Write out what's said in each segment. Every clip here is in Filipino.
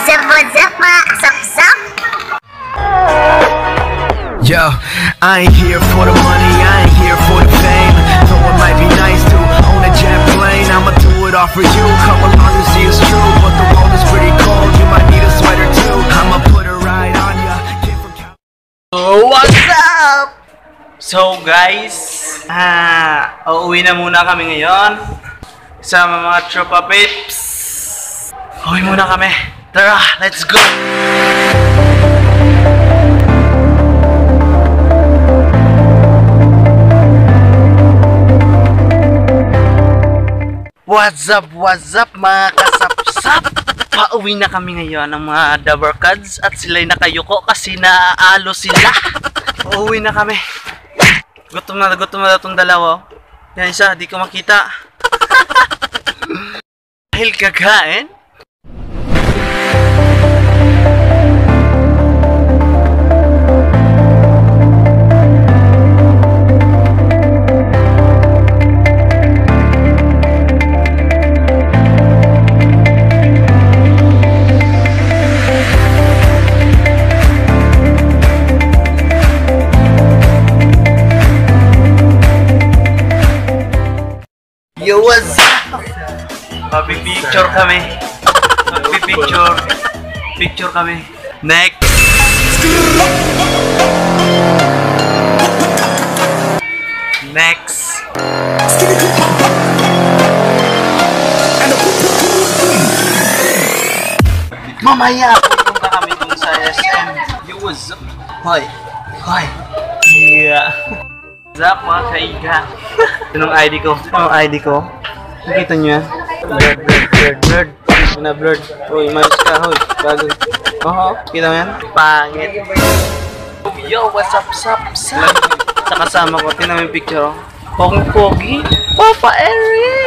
What's up, mga kasap-sap? Yo, I ain't here for the money, I ain't here for the fame. Though it might be nice to own a jet plane, I'ma do it all for you. Come along and see it's true, but the world is pretty cold. You might need a sweater too. I'ma put a ride on ya. What's up? So guys, uuwi na muna kami ngayon sama mga tropa pips. Uuwi muna kami. Tara, let's go! What's up mga kasap-sap? Pauwi na kami ngayon ng mga dabarkads at sila'y nakayuko kasi naaalo sila. Uuwi na kami. Gutom na itong dalawa. Yan isa, di ko makita. Dahil kakain. Yo, what's up? Magpipicture kami. Picture kami. Next. Mamaya pupunta kami dun sa SM. Yo, what's up? Hoy. Yeah. What's up mga kaigan? Ito ng ID ko. Nakita nyo yan? Blurred. Blurred. Uy, mais ka. Uy, bago. Kita mo yan? Pangit. Yo, what's up? Sa kasama ko, tinan mo yung picture. Pogi. Papa Eric!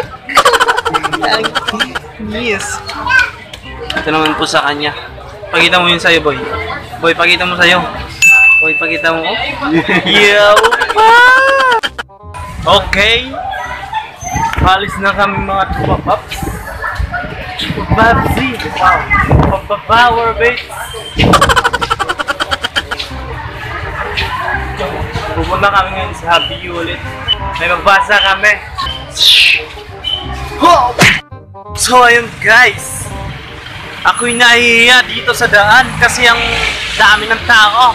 Yes. Ito naman po sa kanya. Pakita mo yun sa'yo, boy. Boy, pakita mo sa'yo. Boy, pakita mo. Yo, pa! Okay. Alis na kami mga tupapaps. Babsi. Wow. Power base. Pupunta kami ngayon sa Happy ulit. May magbasa kami. So ayun guys. Ako'y nahihiya dito sa daan kasi ang dami ng tao.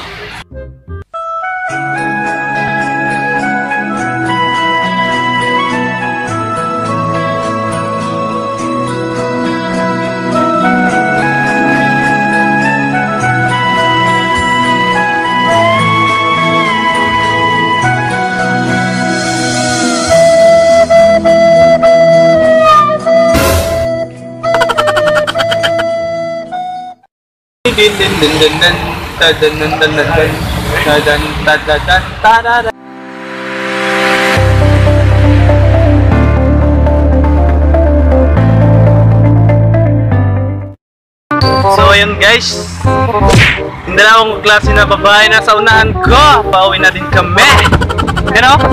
So ayun guys, yung dalawang klase na babae na sa unahan ko, pauwi na din kami. You know?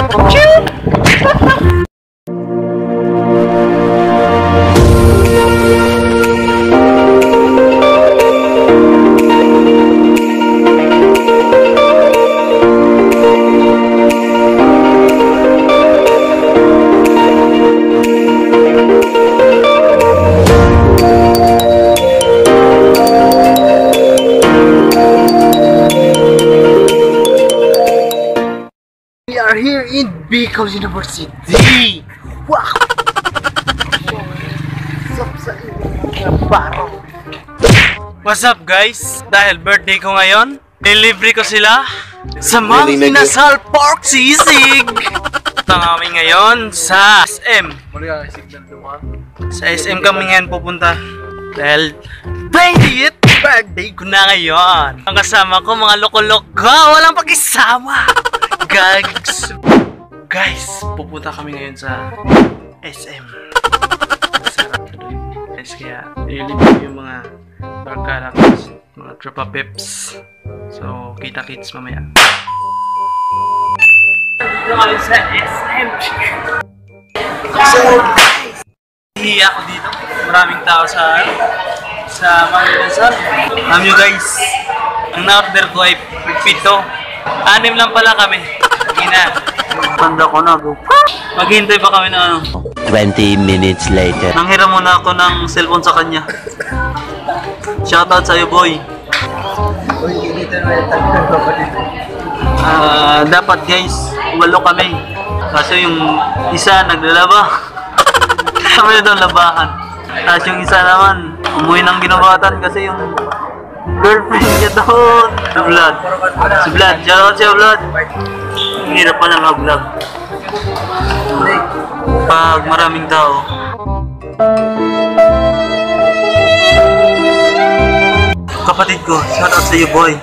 We are here in Bicol University. Wow! What's up guys? Dahil birthday ko ngayon, nilibre ko sila sa Mang Inasal Pork Sisig. Ito kami ngayon sa SM. Sa SM kami ngayon pupunta. Dahil 20th birthday ko na ngayon. Ang kasama ko mga loko-loko, walang pakisama. Guys, pupunta kami ngayon sa SM. Sarap na doon. Guys, kaya nililibig yung mga barkada, mga tropa pips. So, kita-kits mamaya. Dito kami sa SM. So, hihiya ako dito. Maraming tao sa sa Mga Inasal. Alam nyo guys, ang na-order ko ay pito. 6 lang pala kami. Ina. Tanda ko na bro. Maghihintay pa kami na ano. 20 minutes later. Nanghiram muna ako ng cellphone sa kanya. Shoutout sa'yo boy. Dapat guys, 8 kami. Kasi yung isa naglalaba. Kami na doon labahan. Tapos yung isa naman, umuwi ng ginabatan kasi yung girlfriend niya doon. Si Vlad. Si Vlad. Shoutout siya Vlad. Ang hirap pa na mag-vlog. Pag maraming tao. Kapatid ko, shoutout sa iyo boy.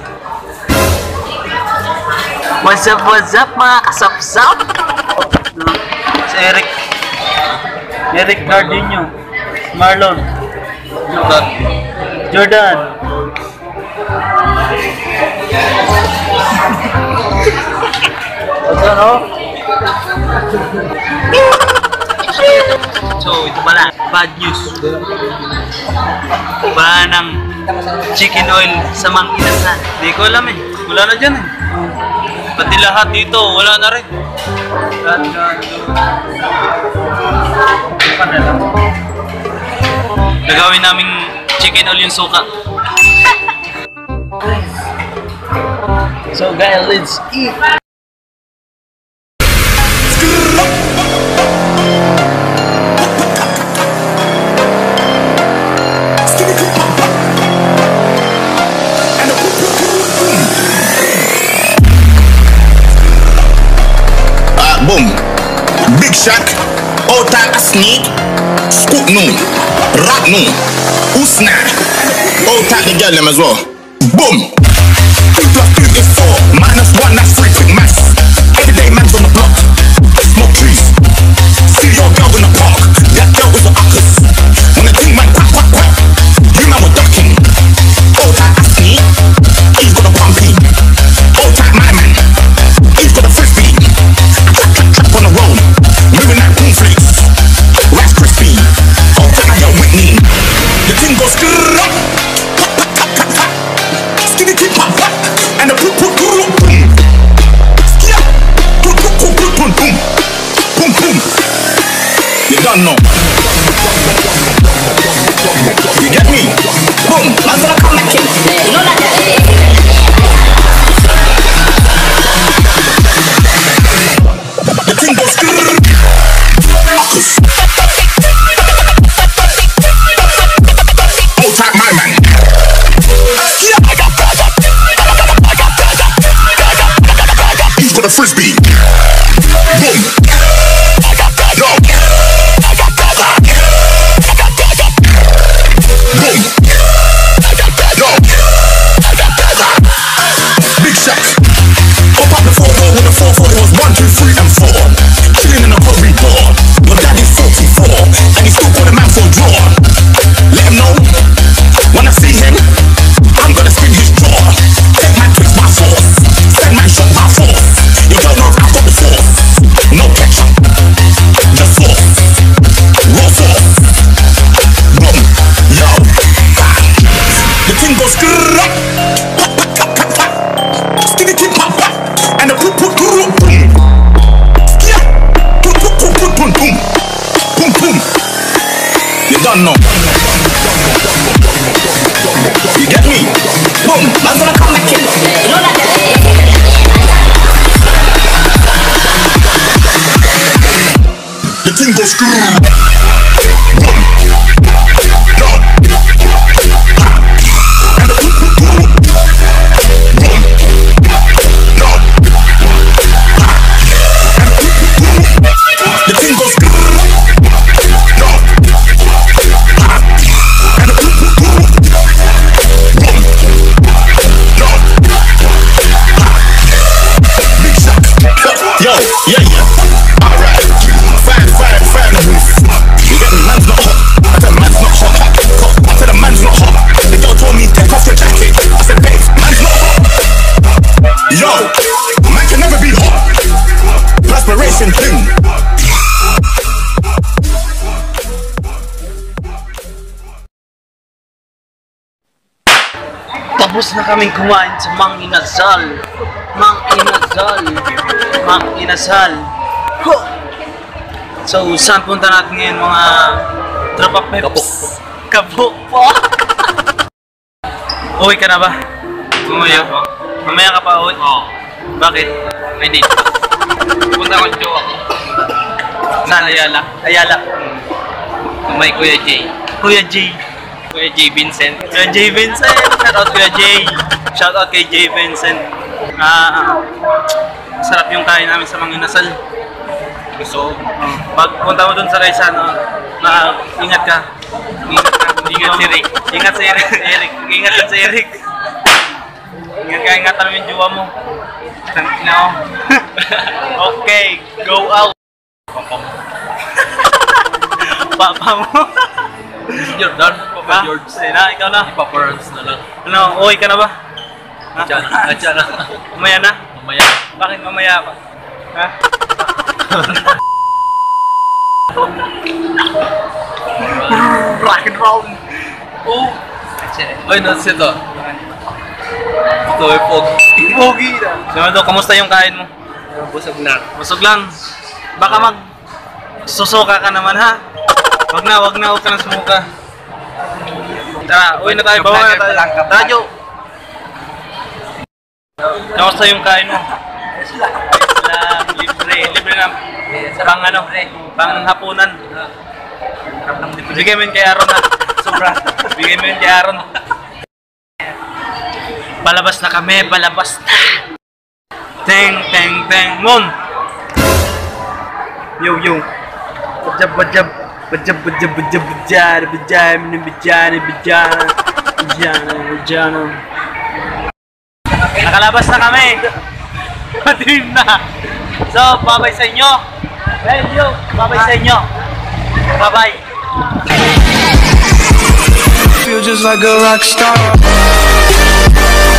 What's up mga kasap-sap? Si Eric Cardinho, Marlon, Jordan. Ano? So, ito pala, bad news. Wala ng chicken oil sa Mga Inasal. Hindi ko alam eh. Wala na dyan eh. Pati lahat dito, wala na rin. Nagawin naming chicken oil yung suka. So guys, let's eat! Boom, Big Shack, Ota Sneak, Scoop Noon, Rat Noon, Usna, Ota the girl them as well. Boom, 2+2 is 4, -1 that's 3 quick maths. Everyday man's on the block, smoke trees. See your girl in the park, that girl was a uckers. When the thing went quack quack quack, you man were ducking. Ota Sneak, he's got a pumpy. Ota my man, he's got a frisbee. On the road, moving that cornflakes, Rice Crispy, oh I got Whitney. The thing goes skrrrr, skinny keep pop pop, and the boom boom boom boom, skia, boom boom boom boom boom boom, boom boom. You don't know. You get me? Boom. I'm gonna come back in. You know that. The frisbee. Boom. Yo. Boom. Yo. Big Shack. Up up the 4-4 with the 4-4. It was 1, 2, 3, and 4. Chilling in a corridor. Your daddy's 44, and he's still got a man for a draw. Let him know. When I see him, I'm gonna spin his jaw. Take my twist by force. Send my shot by force. You don't know I've got the force. No ketchup. The sauce. Raw sauce. Boom. Yo. The thing goes skrrrr. Skinny keep pop pop. And the poop poop boom boom. Yeah. Boom boom boom boom boom boom. Boom boom. You don't know. You get me? Boom. I'm gonna come back in. You know that. The thing goes skrrrr. Boom. Yo. And the boom boom boom. Boom. Yo. And the boom boom boom. The thing goes skrrrr. Yo. And the boom boom boom. Boom. Yo. Big Shack. Yo, yeah. Alright. Fine. Tapos na kaming kumain sa Mang Inasal. Mang Inasal. Mang Inasal. Huh! So, saan punta natin ngayon mga tropa peps? Kapok po. Uwi ka na ba? Mamaya po. Mamaya ka pa uwi? Oo. Bakit? May date pa. Punta ko jowa ko. Saan? Ayala. Ayala. May Kuya J. Kuya J. Kuya J Vincent. Kuya J Vincent. Shout out Kuya J. Shout out kay J Vincent. Sarap yung kain namin sa Mga Inasal. Gusto. Pag punta mo dun sa Raisano, ingat ka. Ingat ka. Ingat si Rick. Ingat si Eric. Ingat ka si Eric. Ingat ka, ingatan mo yung jowa mo. No. Okay, go out. Papa mo. Jordan, Papa George. Ay na, ikaw na. Papa Rans na lang. Ano, uwi ka na ba? Adya na. Mamaya na? Mamaya. Bakit mamaya pa? Ha? Rock and roll. Oh! Ay, nasa ito. Ito ay Pogi na. Leonardo, kamusta yung kain mo? Busog na. Busog lang. Baka susuka ka naman ha. Wag na ng sumuka. Tara, uwi na tayo. Bawa na tayo. Radyo. Kamusta yung kain mo? Libre na. Pang hapunan. Bigay mo yun kay Aaron na. Sobra. Bigay mo yun kay Aaron. Palabas na kami, palabas na. Teng. Mom! Yo. Bajab. Nakalabas na kami. Madilim na. So, babay sa inyo. Babay sa inyo. Bye-bye. Feel just like a rock star.